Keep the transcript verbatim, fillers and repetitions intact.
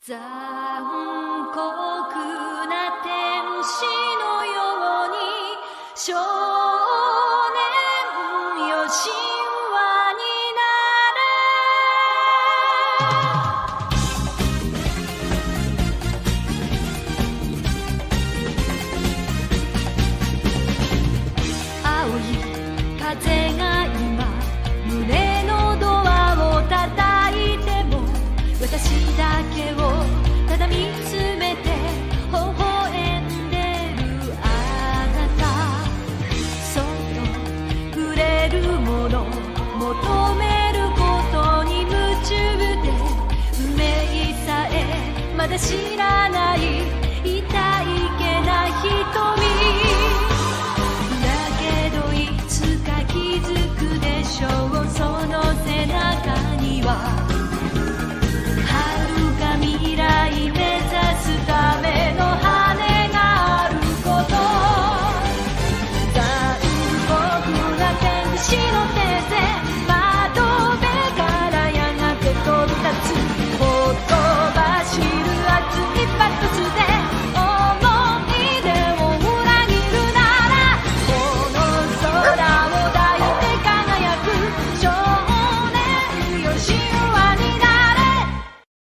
残酷な天使のように少年よ神話になれ青い風が今胸のドアを叩いても私だけをただ見つめて微笑んでるあなたそっと触れるもの求めることに夢中で運命さえまだ知らない痛いけな瞳だけどいつか気づくでしょうその背中には未来目指すための羽があること残酷な天使の